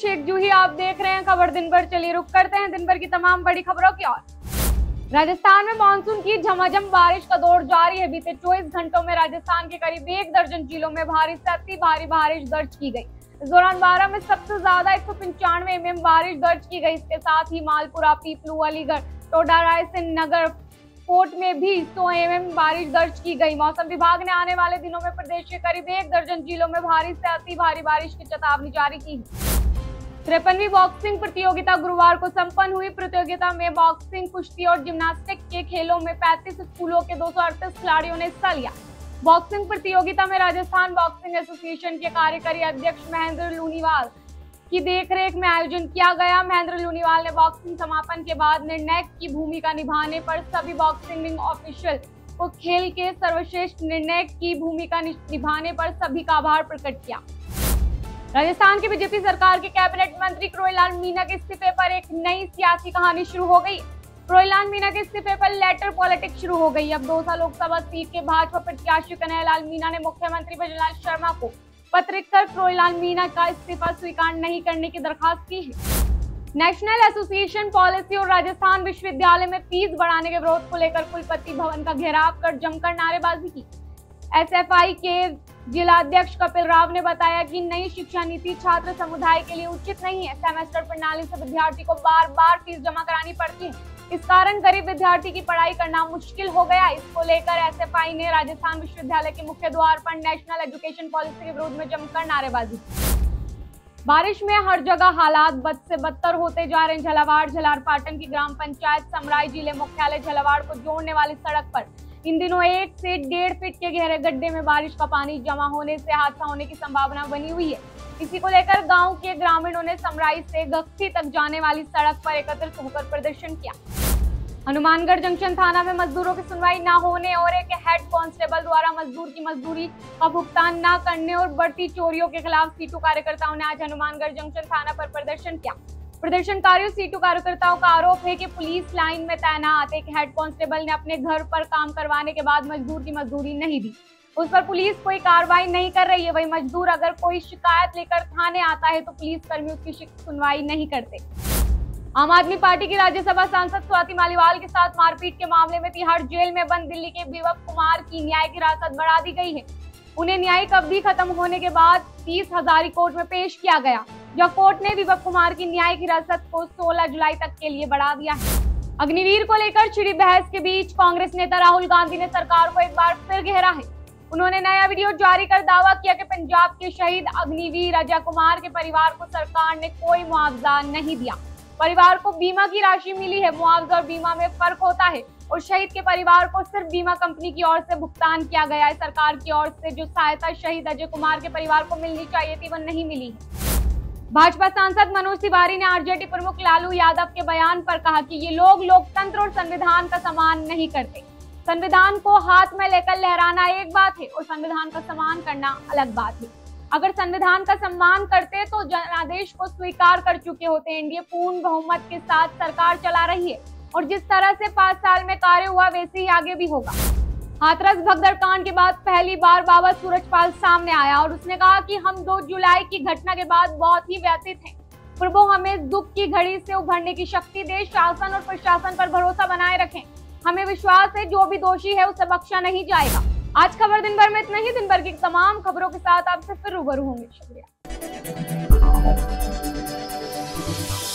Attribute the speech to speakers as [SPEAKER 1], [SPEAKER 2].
[SPEAKER 1] शेख जूही, आप देख रहे हैं खबर दिन भर। चलिए रुक करते हैं दिन भर की तमाम बड़ी खबरों की ओर। राजस्थान में मानसून की झमाझम बारिश का दौर जारी है। बीते 24 घंटों में राजस्थान के करीब 1 दर्जन जिलों में भारी से अति भारी बारिश दर्ज की गई। इस दौरान 12 में सबसे ज्यादा 195 mm बारिश दर्ज की गई। इसके साथ ही मालपुरा, पीपलू, अलीगढ़, टोडा, रायसेन, नगर, कोट में भी 100 mm बारिश दर्ज की गई। मौसम विभाग ने आने वाले दिनों में प्रदेश के करीब 1 दर्जन जिलों में भारी से अति भारी बारिश की चेतावनी जारी की है। 53वीं बॉक्सिंग प्रतियोगिता गुरुवार को संपन्न हुई। प्रतियोगिता में बॉक्सिंग, कुश्ती और जिम्नास्टिक के खेलों में 35 स्कूलों के 238 खिलाड़ियों ने हिस्सा लिया। बॉक्सिंग प्रतियोगिता में राजस्थान बॉक्सिंग एसोसिएशन के कार्यकारी अध्यक्ष महेंद्र लूनीवाल की देखरेख में आयोजन किया गया। महेंद्र लूनीवाल ने बॉक्सिंग समापन के बाद निर्णायक की भूमिका निभाने पर सभी बॉक्सिंग रिंग ऑफिशियल को खेल के सर्वश्रेष्ठ निर्णायक की भूमिका निभाने पर सभी का आभार प्रकट किया। राजस्थान की बीजेपी सरकार के कैबिनेट मंत्री करोईलाल मीणा के इस्तीफे पर एक नई सियासी कहानी शुरू हो गई। करोईलाल मीणा के इस्तीफे पर लेटर पॉलिटिक्स शुरू हो गई। अब दौसा लोकसभा सीट के भाजपा प्रत्याशी कन्हैयालाल मीणा ने मुख्यमंत्री बृजलाल शर्मा को पत्र लिखकर करोईलाल मीणा का इस्तीफा स्वीकार नहीं करने की दरखास्त की है। नेशनल एसोसिएशन पॉलिसी और राजस्थान विश्वविद्यालय में फीस बढ़ाने के विरोध को लेकर कुलपति भवन का घेराव कर जमकर नारेबाजी की। एसएफआई के जिलाध्यक्ष कपिल राव ने बताया कि नई शिक्षा नीति छात्र समुदाय के लिए उचित नहीं है। सेमेस्टर प्रणाली से विद्यार्थी को बार बार फीस जमा करानी पड़ती है। इस कारण गरीब विद्यार्थी की पढ़ाई करना मुश्किल हो गया। इसको लेकर एसएफआई ने राजस्थान विश्वविद्यालय के मुख्य द्वार पर नेशनल एजुकेशन पॉलिसी के विरोध में जमकर नारेबाजी की। बारिश में हर जगह हालात बद से बदतर होते जा रहे हैं। झालावाड़ झलारपाटन की ग्राम पंचायत समराई जिले मुख्यालय झालावाड़ को जोड़ने वाली सड़क पर इन दिनों 1 से 1.5 फीट के गहरे गड्ढे में बारिश का पानी जमा होने से हादसा होने की संभावना बनी हुई है। इसी को लेकर गांव के ग्रामीणों ने समराई से गक्सी तक जाने वाली सड़क पर एकत्रित होकर प्रदर्शन किया। हनुमानगढ़ जंक्शन थाना में मजदूरों की सुनवाई न होने और एक हेड कांस्टेबल द्वारा मजदूर की मजदूरी का भुगतान न करने और बढ़ती चोरियों के खिलाफ सीटू कार्यकर्ताओं ने आज हनुमानगढ़ जंक्शन थाना पर प्रदर्शन किया। प्रदर्शनकारियों सीटू कार्यकर्ताओं का आरोप है कि पुलिस लाइन में तैनात एक हेड कांस्टेबल ने अपने घर पर काम करवाने के बाद मजदूर की मजदूरी नहीं दी। उस पर पुलिस कोई कार्रवाई नहीं कर रही है। वही मजदूर अगर कोई शिकायत लेकर थाने आता है तो पुलिस कर्मी उसकी सुनवाई नहीं करते। आम आदमी पार्टी की राज्यसभा सांसद स्वाति मालीवाल के साथ मारपीट के मामले में तिहाड़ जेल में बंद दिल्ली के विवक कुमार की न्यायिक हिरासत बढ़ा दी गई है। उन्हें न्यायिक अवधि खत्म होने के बाद 30 हजारी कोर्ट में पेश किया गया। जब कोर्ट ने विवक कुमार की न्यायिक हिरासत को 16 जुलाई तक के लिए बढ़ा दिया है। अग्निवीर को लेकर छिड़ी बहस के बीच कांग्रेस नेता राहुल गांधी ने सरकार को एक बार फिर घेरा है। उन्होंने नया वीडियो जारी कर दावा किया कि पंजाब के शहीद अग्निवीर अजय कुमार के परिवार को सरकार ने कोई मुआवजा नहीं दिया। परिवार को बीमा की राशि मिली है। मुआवजा और बीमा में फर्क होता है और शहीद के परिवार को सिर्फ बीमा कंपनी की ओर से भुगतान किया गया है। सरकार की ओर से जो सहायता शहीद अजय कुमार के परिवार को मिलनी चाहिए थी वह नहीं मिली है। भाजपा सांसद मनोज तिवारी ने आरजेडी प्रमुख लालू यादव के बयान पर कहा कि ये लोग लोकतंत्र और संविधान का सम्मान नहीं करते। संविधान को हाथ में लेकर लहराना एक बात है और संविधान का सम्मान करना अलग बात है। अगर संविधान का सम्मान करते तो जनादेश को स्वीकार कर चुके होते। एनडीए पूर्ण बहुमत के साथ सरकार चला रही है और जिस तरह से 5 साल में कार्य हुआ वैसे ही आगे भी होगा। हाथरस भगदड़ कांड के बाद पहली बार बाबा सूरजपाल सामने आया और उसने कहा कि हम 2 जुलाई की घटना के बाद बहुत ही व्यथित हैं। प्रभु हमें इस दुख की घड़ी से उभरने की शक्ति दे। शासन और प्रशासन पर भरोसा बनाए रखें। हमें विश्वास है जो भी दोषी है उसे बख्शा नहीं जाएगा। आज खबर दिन भर में इतना ही। दिन भर की तमाम खबरों के साथ आपसे फिर रूबरू होंगे। शुक्रिया।